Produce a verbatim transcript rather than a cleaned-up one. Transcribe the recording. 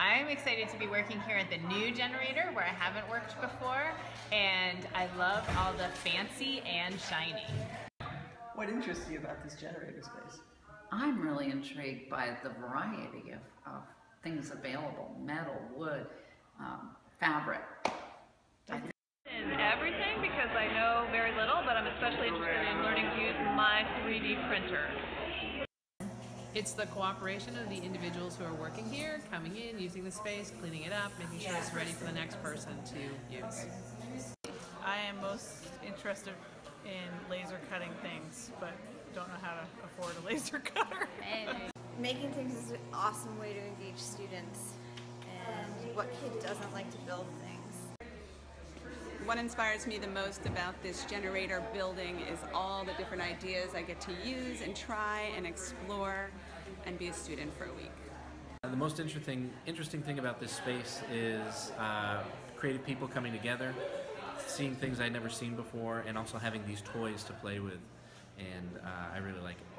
I'm excited to be working here at the new generator where I haven't worked before, and I love all the fancy and shiny. What interests you about this generator space? I'm really intrigued by the variety of, of things available: metal, wood, um, fabric. In everything, because I know very little, but I'm especially interested in learning to use my three D printer. It's the cooperation of the individuals who are working here, coming in, using the space, cleaning it up, making sure it's ready for the next person to use. I am most interested in laser cutting things, but don't know how to afford a laser cutter. Making things is an awesome way to engage students, and what kid doesn't like to build things? What inspires me the most about this generator building is all the different ideas I get to use and try and explore and be a student for a week. The most interesting, interesting thing about this space is uh, creative people coming together, seeing things I'd never seen before, and also having these toys to play with, and uh, I really like it.